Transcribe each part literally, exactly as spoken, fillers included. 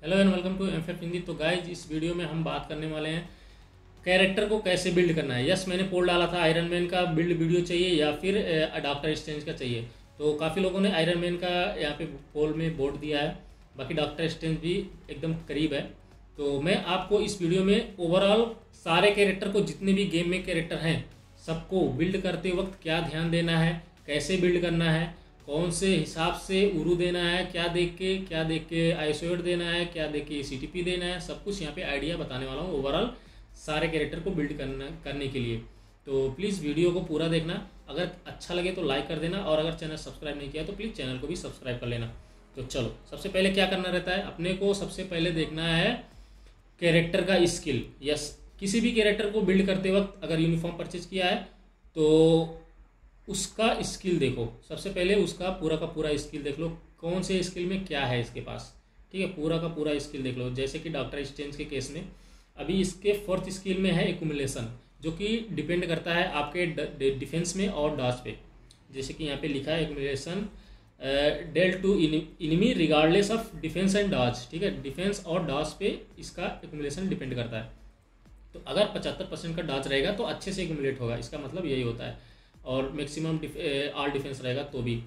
Hello and welcome to MF Hindi. तो guys इस video में हम बात करने वाले हैं कैरेक्टर को कैसे बिल्ड करना है। यस, मैंने पोल डाला था आयरन मैन का बिल्ड वीडियो चाहिए या फिर डॉक्टर स्ट्रेंज का चाहिए। तो काफ़ी लोगों ने आयरन मैन का यहाँ पे पोल में वोट दिया है, बाकी डॉक्टर स्ट्रेंज भी एकदम करीब है। तो मैं आपको इस वीडियो में ओवरऑल सारे कैरेक्टर को, जितने भी गेम में कैरेक्टर हैं, सबको बिल्ड करते वक्त क्या ध्यान देना है, कैसे बिल्ड करना है, कौन से हिसाब से उरू देना है, क्या देख के क्या देख के आइसोएट देना है, क्या देख के सीटीपी देना है, सब कुछ यहाँ पे आइडिया बताने वाला हूँ ओवरऑल सारे कैरेक्टर को बिल्ड करना करने के लिए। तो प्लीज़ वीडियो को पूरा देखना। अगर अच्छा लगे तो लाइक कर देना, और अगर चैनल सब्सक्राइब नहीं किया तो प्लीज़ चैनल को भी सब्सक्राइब कर लेना। तो चलो, सबसे पहले क्या करना रहता है, अपने को सबसे पहले देखना है कैरेक्टर का स्किल। यस, किसी भी कैरेक्टर को बिल्ड करते वक्त अगर यूनिफॉर्म परचेज किया है तो उसका स्किल देखो। सबसे पहले उसका पूरा का पूरा स्किल देख लो, कौन से स्किल में क्या है इसके पास। ठीक है, पूरा का पूरा स्किल देख लो। जैसे कि डॉक्टर स्ट्रेंज के केस में अभी इसके फोर्थ स्किल में है एक्यूमुलेशन, जो कि डिपेंड करता है आपके डिफेंस में और डॉज पे। जैसे कि यहाँ पे लिखा है accumulation deal to enemy regardless of defence and dodge. ठीक है, डिफेंस और डॉज पे इसका एक्यूमुलेशन डिपेंड करता है। तो अगर पचहत्तर परसेंट का डॉज रहेगा तो अच्छे से एक्यूमुलेट होगा, इसका मतलब यही होता है। और मैक्सिमम ऑल डिफेंस रहेगा तो भी।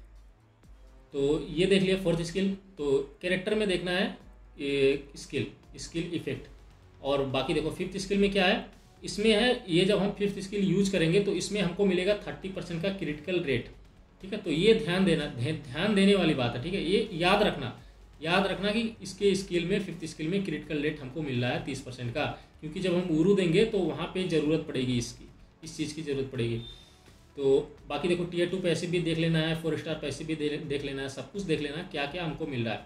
तो ये देख लिया फोर्थ स्किल। तो कैरेक्टर में देखना है स्किल स्किल इफेक्ट। और बाकी देखो फिफ्थ स्किल में क्या है, इसमें है ये, जब हम फिफ्थ स्किल यूज करेंगे तो इसमें हमको मिलेगा थर्टी परसेंट का क्रिटिकल रेट। ठीक है, तो ये ध्यान देना, ध्यान देने वाली बात है। ठीक है, ये याद रखना याद रखना कि इसके स्किल में, फिफ्थ स्किल में क्रिटिकल रेट हमको मिल रहा है तीस परसेंट का, क्योंकि जब हम उरू देंगे तो वहाँ पे ज़रूरत पड़ेगी, इसकी इस चीज़ की ज़रूरत पड़ेगी। तो बाकी देखो टीयर टू पैसे भी देख लेना है, फोर स्टार पैसे भी दे, देख लेना है, सब कुछ देख लेना है क्या क्या हमको मिल रहा है।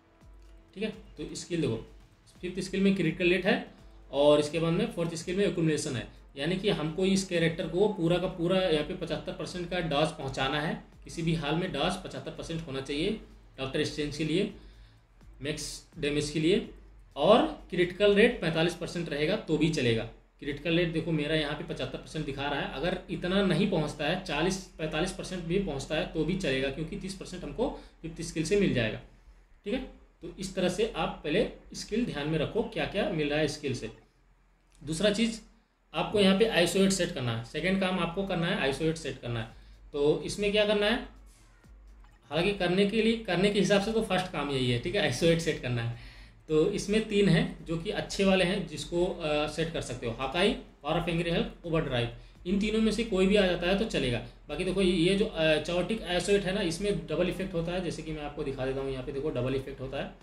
ठीक है, तो स्किल देखो, फिफ्थ स्किल में क्रिटिकल रेट है और इसके बाद में फोर्थ स्किल में एक्यूमुलेशन है। यानी कि हमको इस कैरेक्टर को पूरा का पूरा यहाँ पे पचहत्तर परसेंट का डॉज पहुँचाना है। किसी भी हाल में डॉज पचहत्तर परसेंट होना चाहिए डॉक्टर स्ट्रेंज के लिए, मैक्स डैमेज के लिए। और क्रिटिकल रेट पैंतालीस परसेंट रहेगा तो भी चलेगा। क्रिटिकल रेट देखो मेरा यहाँ पे पचहत्तर परसेंट दिखा रहा है, अगर इतना नहीं पहुँचता है, चालीस पैंतालीस परसेंट भी पहुँचता है तो भी चलेगा, क्योंकि तीस परसेंट हमको फिफ्थ स्किल से मिल जाएगा। ठीक है, तो इस तरह से आप पहले स्किल ध्यान में रखो क्या क्या मिल रहा है स्किल से। दूसरा चीज़, आपको यहाँ पे आइसोएट सेट करना है। सेकेंड काम आपको करना है आइसोएट सेट करना है। तो इसमें क्या करना है, हालांकि करने के लिए करने के हिसाब से तो फर्स्ट काम यही है। ठीक है, आइसोएट सेट करना है। तो इसमें तीन हैं जो कि अच्छे वाले हैं, जिसको आ, सेट कर सकते हो। Hakai, power of angry help, overdrive, इन तीनों में से कोई भी आ जाता है तो चलेगा। बाकी देखो ये जो चाओटिक आइसोएट है ना, इसमें डबल इफेक्ट होता है। जैसे कि मैं आपको दिखा देता हूँ, यहाँ पे देखो डबल इफेक्ट होता है,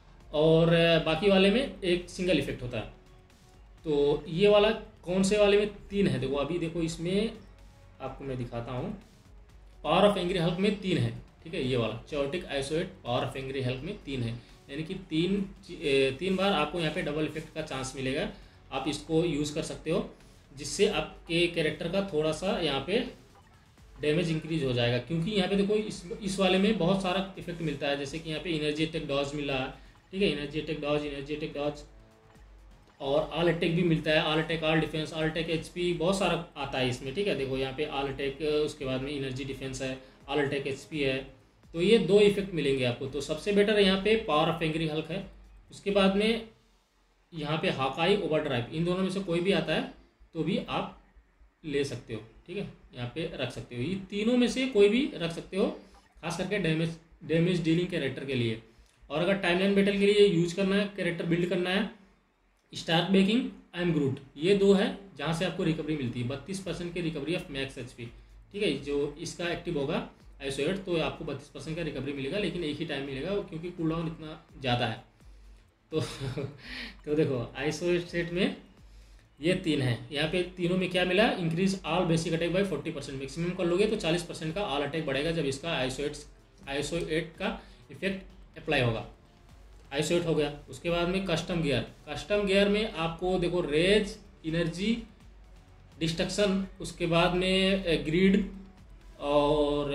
और बाकी वाले में एक सिंगल इफेक्ट होता है। तो ये वाला कौन से वाले में तीन है, देखो अभी देखो इसमें आपको मैं दिखाता हूँ। पावर ऑफ एंग्री हेल्प में तीन है। ठीक है, ये वाला chaotic ISO eight power of angry help में तीन है, यानी कि तीन तीन बार आपको यहाँ पे डबल इफेक्ट का चांस मिलेगा। आप इसको यूज़ कर सकते हो, जिससे आपके कैरेक्टर का थोड़ा सा यहाँ पे डैमेज इंक्रीज हो जाएगा। क्योंकि यहाँ पे देखो इस इस वाले में बहुत सारा इफेक्ट मिलता है। जैसे कि यहाँ पे एनर्जी अटैक डॉज मिल रहा है। ठीक है, energy attack dodge, energy attack dodge, और ऑल अटैक भी मिलता है। All attack, all defence, all attack HP, बहुत सारा आता है इसमें। ठीक है, देखो यहाँ पे ऑल अटैक, उसके बाद में एनर्जी डिफेंस है, ऑल अटैक एचपी है। तो ये दो इफेक्ट मिलेंगे आपको। तो सबसे बेटर यहाँ पे पावर ऑफ एंग्री हल्क है। उसके बाद में यहाँ पे हाकाई, ओवरड्राइव, इन दोनों में से कोई भी आता है तो भी आप ले सकते हो। ठीक है, यहाँ पे रख सकते हो, ये तीनों में से कोई भी रख सकते हो, खास करके डैमेज डैमेज डीलिंग कैरेक्टर के लिए। और अगर टाइमलाइन बैटल के लिए यूज करना है, कैरेक्टर बिल्ड करना है, Stark baking, I am Groot, ये दो है जहाँ से आपको रिकवरी मिलती है, बत्तीस परसेंट की recovery of max H P. ठीक है, जो इसका एक्टिव होगा आइसोएट तो आपको बत्तीस परसेंट का रिकवरी मिलेगा, लेकिन एक ही टाइम मिलेगा क्योंकि कूल डाउन इतना ज़्यादा है। तो तो देखो आइसोएट सेट में ये तीन है। यहाँ पे तीनों में क्या मिला, increase all basic attack by forty percent, maximum कर लोगे तो चालीस परसेंट का ऑल अटैक बढ़ेगा जब इसका आइसोएट आइसोएट का इफेक्ट अप्लाई होगा। आइसोएट हो गया। उसके बाद में कस्टम गियर। कस्टम गियर में आपको देखो रेज, एनर्जी, डिस्ट्रक्शन, उसके बाद में ग्रीड और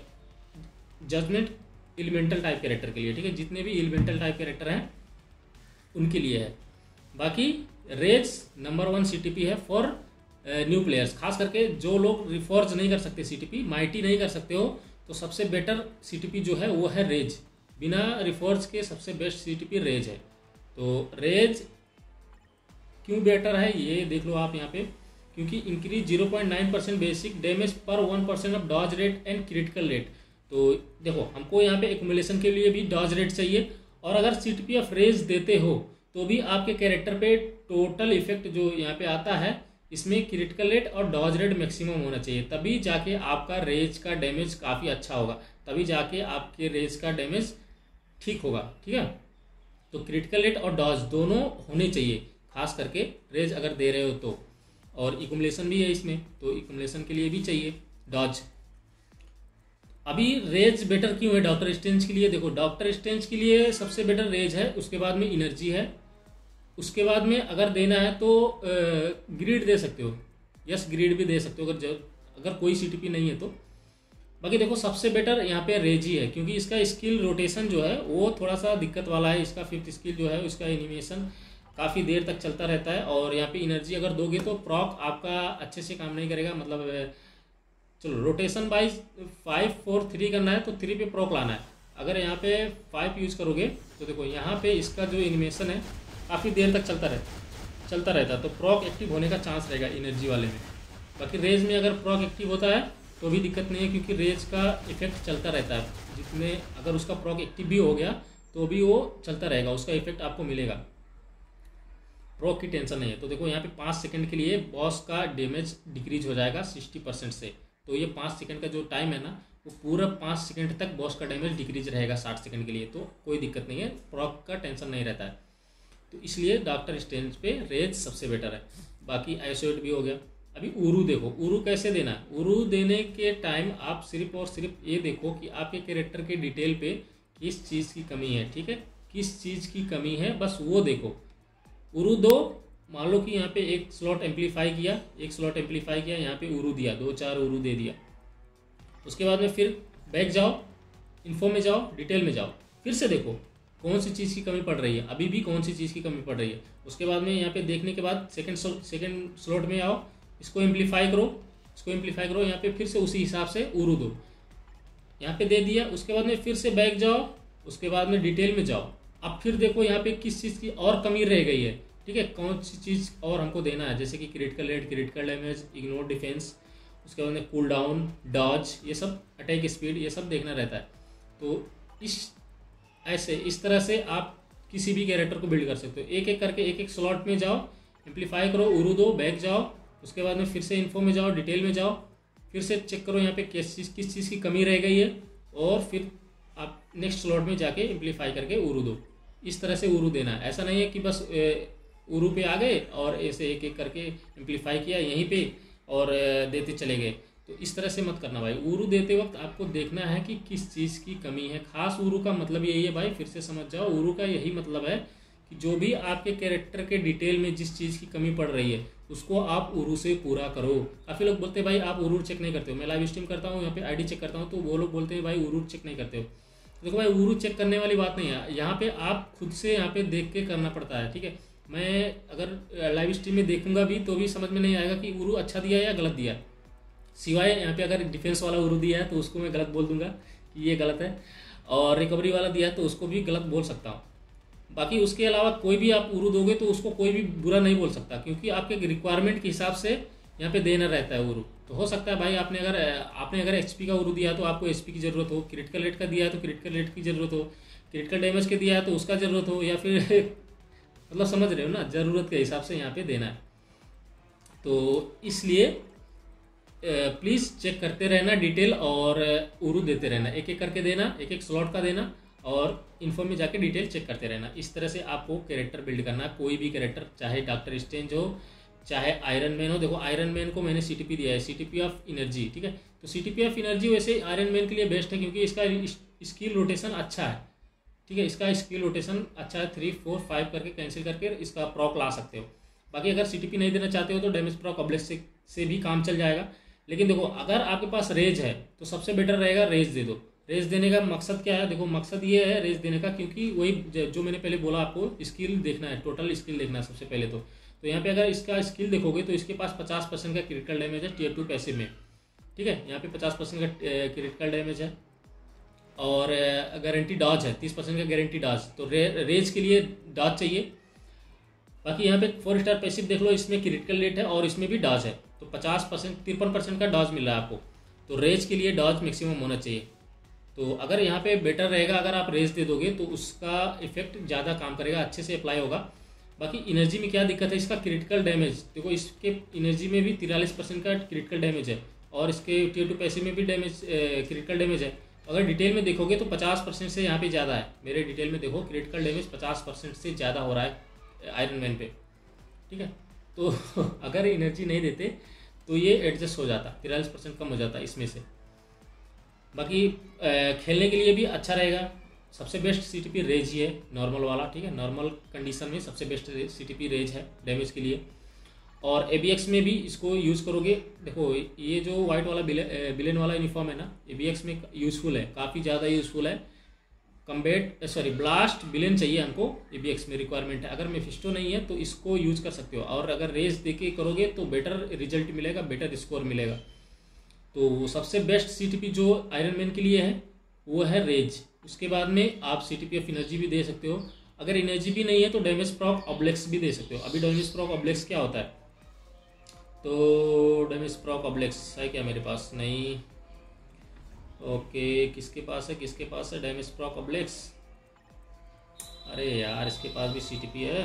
जजमेंट एलिमेंटल टाइप कैरेक्टर के लिए। ठीक है, जितने भी एलिमेंटल टाइप कैरेक्टर हैं उनके लिए है। बाकी रेज नंबर वन सीटीपी है फॉर न्यू प्लेयर्स, खास करके जो लोग रिफॉर्ज नहीं कर सकते, सीटीपी माइटी नहीं कर सकते हो, तो सबसे बेटर सीटीपी जो है वो है रेज। बिना रिफॉर्ज के सबसे बेस्ट सीटीपी रेज है। तो रेज क्यों बेटर है ये देख लो आप यहाँ पे, क्योंकि increase zero point nine percent basic damage per one percent of dodge rate and critical rate. तो देखो हमको यहाँ पे एक्युमुलेशन के लिए भी डॉज रेट चाहिए, और अगर सीटीपी ऑफ रेज देते हो तो भी आपके कैरेक्टर पे टोटल इफेक्ट जो यहाँ पे आता है इसमें क्रिटिकल रेट और डॉज रेट मैक्सिमम होना चाहिए, तभी जाके आपका रेज का डैमेज काफ़ी अच्छा होगा, तभी जाके आपके रेज का डैमेज ठीक होगा। ठीक है, तो क्रिटिकल रेट और डॉज दोनों होने चाहिए, खास करके रेज अगर दे रहे हो तो। और इकुमुलेशन भी है इसमें, तो इकुमुलेशन के लिए भी चाहिए डॉज। अभी रेज बेटर क्यों है डॉक्टर स्ट्रेंज के लिए? देखो डॉक्टर स्ट्रेंज के लिए सबसे बेटर रेज है, उसके बाद में एनर्जी है, उसके बाद में अगर देना है तो ग्रिड दे सकते हो, यस ग्रिड भी दे सकते हो अगर अगर कोई सीटीपी नहीं है तो। बाकी देखो सबसे बेटर यहाँ पे रेज ही है, क्योंकि इसका स्किल रोटेशन जो है वो थोड़ा सा दिक्कत वाला है। इसका फिफ्थ स्किल जो है उसका एनिमेशन काफ़ी देर तक चलता रहता है, और यहाँ पे एनर्जी अगर दोगे तो प्रॉक आपका अच्छे से काम नहीं करेगा। मतलब चलो rotation wise five four three करना है तो थ्री पे प्रॉक लाना है। अगर यहाँ पे फाइव यूज करोगे तो देखो यहाँ पे इसका जो एनिमेशन है काफ़ी देर तक चलता रहता चलता रहता है, तो प्रॉक एक्टिव होने का चांस रहेगा एनर्जी वाले में। बाकी रेज में अगर प्रॉक एक्टिव होता है तो भी दिक्कत नहीं है, क्योंकि रेज का इफेक्ट चलता रहता है, जितने अगर उसका प्रॉक एक्टिव भी हो गया तो भी वो चलता रहेगा, उसका इफेक्ट आपको मिलेगा, प्रॉक की टेंशन नहीं है। तो देखो यहाँ पे पाँच सेकंड के लिए बॉस का डैमेज डिक्रीज हो जाएगा सिक्सटी परसेंट से, तो ये पाँच सेकंड का जो टाइम है ना वो पूरा पाँच सेकंड तक बॉस का डैमेज डिक्रीज रहेगा साठ सेकंड के लिए, तो कोई दिक्कत नहीं है, प्रॉक का टेंशन नहीं रहता है। तो इसलिए डॉक्टर स्ट्रेंज पे रेज सबसे बेटर है। बाकी आइसोएट भी हो गया। अभी उरू देखो, उरू कैसे देना है? उरू देने के टाइम आप सिर्फ और सिर्फ ये देखो कि आपके कैरेक्टर के डिटेल पे किस चीज़ की कमी है, ठीक है, किस चीज़ की कमी है बस वो देखो। उरू दो, मान लो कि यहाँ पे एक स्लॉट एम्पलीफाई किया, एक स्लॉट एम्पलीफाई किया, यहाँ पे उरू दिया, दो चार उरू दे दिया, उसके बाद में फिर बैक जाओ, इन्फो में जाओ, डिटेल में जाओ, फिर से देखो कौन सी चीज़ की कमी पड़ रही है, अभी भी कौन सी चीज़ की कमी पड़ रही है। उसके बाद में यहाँ पे देखने के बाद सेकंड सेकंड स्लॉट में आओ, इसको एम्पलीफाई करो, इसको एम्पलीफाई करो, यहाँ पे फिर से उसी हिसाब से उरू दो, यहाँ पे दे दिया, उसके बाद में फिर से बैक जाओ, उसके बाद में डिटेल में जाओ, अब फिर देखो यहाँ पे किस चीज़ की और कमी रह गई है, ठीक है, कौन सी चीज़ और हमको देना है, जैसे कि critical rate, critical damage, ignore defence, उसके बाद में कूल डाउन, डॉज, ये सब, अटैक स्पीड, ये सब देखना रहता है। तो इस ऐसे इस तरह से आप किसी भी कैरेक्टर को बिल्ड कर सकते हो। एक एक करके एक एक स्लॉट में जाओ, एम्पलीफाई करो, उरू दो, बैक जाओ, उसके बाद में फिर से इन्फो में जाओ, डिटेल में जाओ, फिर से चेक करो यहाँ पे किस चीज़ किस चीज़ की कमी रह गई है, और फिर आप नेक्स्ट स्लॉट में जाके एम्पलीफाई करके उरू दो। इस तरह से उरू देना है, ऐसा नहीं है कि बस उरू पे आ गए और ऐसे एक एक करके एम्पलीफाई किया यहीं पे और देते चले गए। तो इस तरह से मत करना भाई। उरू देते वक्त आपको देखना है कि किस चीज़ की कमी है। खास उरू का मतलब यही है भाई, फिर से समझ जाओ, उरू का यही मतलब है कि जो भी आपके कैरेक्टर के डिटेल में जिस चीज़ की कमी पड़ रही है उसको आप उरू से पूरा करो। काफ़ी लोग बोलते हैं भाई आप उरू चेक नहीं करते हो, मैं लाइव स्ट्रीम करता हूँ, यहाँ पे आईडी चेक करता हूँ, तो वो लोग बोलते हैं भाई उरू चेक नहीं करते हो। देखो भाई उरू चेक करने वाली बात नहीं है, यहाँ पे आप खुद से यहाँ पे देख के करना पड़ता है, ठीक है। मैं अगर लाइव स्ट्रीम में देखूंगा भी तो भी समझ में नहीं आएगा कि उरू अच्छा दिया या गलत दिया, सिवाय यहाँ पे अगर डिफेंस वाला उरू दिया है तो उसको मैं गलत बोल दूंगा कि ये गलत है, और रिकवरी वाला दिया है तो उसको भी गलत बोल सकता हूँ। बाकी उसके अलावा कोई भी आप उरू दोगे तो उसको कोई भी बुरा नहीं बोल सकता, क्योंकि आपके रिक्वायरमेंट के हिसाब से यहाँ पे देना रहता है उरू। तो हो सकता है भाई आपने अगर आपने अगर एचपी का उरू दिया तो आपको एचपी की ज़रूरत हो, क्रिटिकल रेट का दिया है तो क्रिटिकल रेट की ज़रूरत हो, क्रिटिकल डैमेज के दिया है तो उसका ज़रूरत हो, या फिर मतलब समझ रहे हो ना, ज़रूरत के हिसाब से यहाँ पे देना है। तो इसलिए प्लीज़ चेक करते रहना डिटेल और उरू देते रहना, एक एक करके देना, एक एक स्लॉट का देना, और इन्फो में जाके डिटेल चेक करते रहना। इस तरह से आपको कैरेक्टर बिल्ड करना है, कोई भी कैरेक्टर, चाहे डॉक्टर स्ट्रेंज हो, चाहे आयरन मैन हो। देखो आयरन मैन को मैंने सीटीपी दिया है, सीटीपी ऑफ एनर्जी, ठीक है। तो सीटीपी ऑफ एनर्जी वैसे आयरन मैन के लिए बेस्ट है, क्योंकि इसका स्किल रोटेशन अच्छा है, ठीक है, इसका स्किल रोटेशन अच्छा है, थ्री फोर फाइव करके कैंसिल करके इसका प्रॉक ला सकते हो। बाकी अगर सीटीपी नहीं देना चाहते हो तो डैमेज प्रॉक ऑब्लेस से, से भी काम चल जाएगा। लेकिन देखो अगर आपके पास रेज है तो सबसे बेटर रहेगा रेज दे दो। रेज देने का मकसद क्या है? देखो मकसद ये है रेज देने का, क्योंकि वही जो मैंने पहले बोला आपको, स्किल देखना है, टोटल स्किल देखना है सबसे पहले। तो तो यहाँ पे अगर इसका स्किल देखोगे तो इसके पास पचास परसेंट का क्रिटिकल डैमेज है टीयर टू पैसिव में, ठीक है, यहाँ पे पचास परसेंट का क्रिटिकल डैमेज है, और गारंटी डॉज है, तीस परसेंट का गारंटी डॉज। तो रे, रेज के लिए डॉज चाहिए। बाकी यहाँ पे फोर स्टार पैसिव देख लो, इसमें क्रिटिकल रेट है और इसमें भी डॉज है, तो पचास परसेंट तिरपन परसेंट का डॉज मिल रहा है आपको। तो रेज के लिए डॉज मैक्सिमम होना चाहिए। तो अगर यहाँ पे बेटर रहेगा, अगर आप रेज दे दोगे तो उसका इफेक्ट ज़्यादा काम करेगा, अच्छे से अप्लाई होगा। बाकी एनर्जी में क्या दिक्कत है, इसका क्रिटिकल डैमेज देखो, इसके एनर्जी में भी तिरालीस परसेंट का क्रिटिकल डैमेज है और इसके टीयर टू पैसिव में भी डैमेज क्रिटिकल डैमेज है। अगर डिटेल में देखोगे तो पचास परसेंट से यहाँ पे ज़्यादा है। मेरे डिटेल में देखो, क्रिटिकल डैमेज पचास परसेंट से ज़्यादा हो रहा है आयरन मैन पे, ठीक है। तो अगर एनर्जी नहीं देते तो ये एडजस्ट हो जाता, तिरालीस परसेंट कम हो जाता इसमें से। बाकी खेलने के लिए भी अच्छा रहेगा। सबसे बेस्ट सीटीपी रेज ही है, नॉर्मल वाला, ठीक है। नॉर्मल कंडीशन में सबसे बेस्ट सीटीपी रेज है डैमेज के लिए। और एबीएक्स में भी इसको यूज़ करोगे। देखो ये जो वाइट वाला बिलेन वाला यूनिफॉर्म है ना, एबीएक्स में यूज़फुल है, काफ़ी ज़्यादा यूज़फुल है। कम्बेट सॉरी ब्लास्ट बिलेन चाहिए हमको, एबीएक्स में रिक्वायरमेंट है। अगर मेफिस्टो नहीं है तो इसको यूज़ कर सकते हो, और अगर रेज देके करोगे तो बेटर रिजल्ट मिलेगा, बेटर स्कोर मिलेगा। तो सबसे बेस्ट सीटीपी जो आयरन मैन के लिए है वो है रेज। उसके बाद में आप सीटीपी ऑफ एनर्जी भी दे सकते हो। अगर एनर्जी भी नहीं है तो डैमेज प्रॉक ऑब्लेक्स भी दे सकते हो। अभी डैमेज प्रॉक ऑब्लेक्स क्या होता है, तो डैमेज प्रॉक ऑब्लेक्स है क्या मेरे पास, नहीं। ओके, किसके पास है, किसके पास है डैमेज प्रॉक ऑब्लेक्स? अरे यार, इसके पास भी सीटीपी है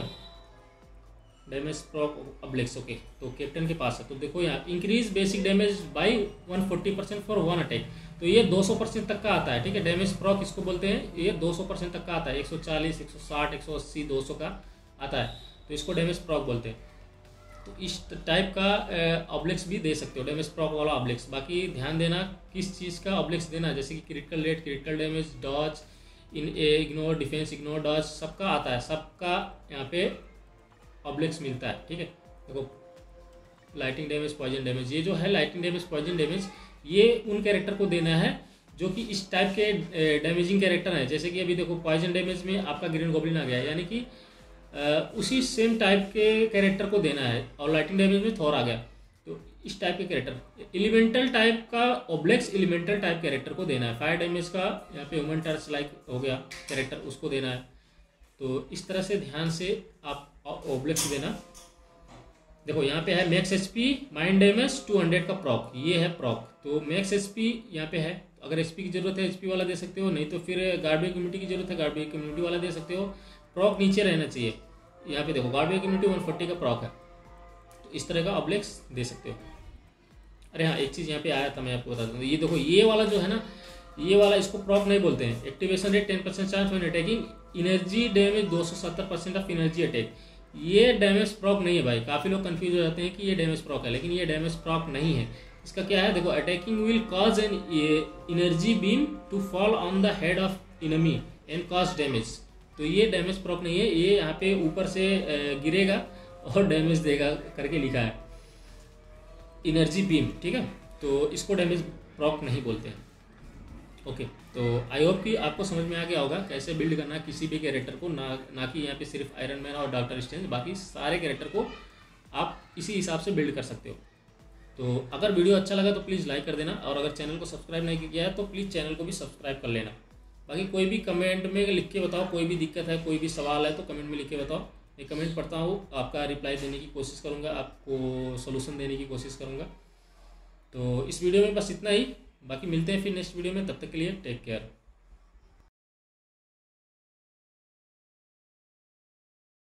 डैमेज प्रॉक ऑब्लेक्स। ओके, तो कैप्टन के पास है। तो देखो यहाँ increase basic damage by one forty percent for one attack. तो ये दो सौ परसेंट तक का आता है, ठीक है। डैमेज प्रॉक इसको बोलते हैं, ये दो सौ परसेंट तक का आता है। एक सौ चालीस, एक सौ साठ, एक सौ अस्सी, दो सौ का आता है, तो इसको डैमेज प्रॉक बोलते हैं। तो इस टाइप का ऑब्लेक्स भी दे सकते हो, डैमेज प्रॉक वाला ऑब्लेक्स। बाकी ध्यान देना किस चीज़ का ऑब्लेक्स देना, जैसे कि critical rate, critical damage, dodge, इन इग्नोर, डिफेंस, इग्नोर, डॉज, सबका आता है, सबका यहाँ पे ऑब्लेक्स मिलता है, ठीक है। देखो लाइटिंग डैमेज, पॉइजन डैमेज, ये जो है लाइटिंग डैमेज, पॉइजन डैमेज, ये उन कैरेक्टर को देना है जो कि इस टाइप के डैमेजिंग कैरेक्टर हैं। जैसे कि अभी देखो पॉइजन डैमेज में आपका ग्रीन गॉब्लिन आ गया, यानी कि उसी सेम टाइप के कैरेक्टर को देना है। और लाइटिंग डैमेज में थॉर आ गया, तो इस टाइप के कैरेक्टर, एलिमेंटल टाइप का ऑब्लेक्स एलिमेंटल टाइप कैरेक्टर को देना है। फायर डैमेज का यहाँ पे ह्यूमन टर्च लाइक हो गया कैरेक्टर, उसको देना है। तो इस तरह से ध्यान से आप ऑब्लेक्स देना। देखो यहाँ पे है max HP, mind damage two hundred का प्रॉक, ये है प्रॉक। तो मैक्स एचपी यहाँ पे है, अगर एचपी की जरूरत है एचपी वाला दे सकते हो, नहीं तो फिर गार्डवे कम्युनिटी की जरूरत है गार्डवे कम्युनिटी वाला दे सकते हो। प्रॉक नीचे रहना चाहिए। यहाँ पे देखो गार्डवे कम्युनिटी वन फोर्टी का प्रॉक है, तो इस तरह का ऑब्लेक्स दे सकते हो। अरे हाँ, एक चीज़ यहाँ पे आया था, मैं आपको बता दूँ। ये देखो ये वाला जो है ना, ये वाला इसको प्रॉक नहीं बोलते हैं। Activation rate ten percent chance when attacking, energy damage दो सौ सत्तर परसेंट ऑफ एनर्जी अटैक। ये डैमेज प्रॉक नहीं है भाई, काफ़ी लोग कंफ्यूज हो जाते हैं कि ये डैमेज प्रॉक है, लेकिन ये डैमेज प्रॉक नहीं है। इसका क्या है, देखो attacking will cause an energy beam to fall on the head of enemy and cause damage. तो ये डैमेज प्रॉक नहीं है, ये यहाँ पे ऊपर से गिरेगा और डैमेज देगा करके लिखा है, एनर्जी बीम, ठीक है। तो इसको डैमेज प्रॉक नहीं बोलते हैं। ओके, तो आई होप कि आपको समझ में आ गया होगा कैसे बिल्ड करना किसी भी कैरेक्टर को, ना ना कि यहाँ पे सिर्फ आयरन मैन और डॉक्टर स्ट्रेंज, बाकी सारे कैरेक्टर को आप इसी हिसाब से बिल्ड कर सकते हो। तो अगर वीडियो अच्छा लगा तो प्लीज़ लाइक कर देना, और अगर चैनल को सब्सक्राइब नहीं किया है तो प्लीज़ चैनल को भी सब्सक्राइब कर लेना। बाकी कोई भी कमेंट में लिख के बताओ, कोई भी दिक्कत है, कोई भी सवाल है तो कमेंट में लिख के बताओ। मैं कमेंट पढ़ता हूँ, आपका रिप्लाई देने की कोशिश करूँगा, आपको सोल्यूशन देने की कोशिश करूँगा। तो इस वीडियो में बस इतना ही, बाकी मिलते हैं फिर नेक्स्ट वीडियो में। तब तक के लिए टेक केयर।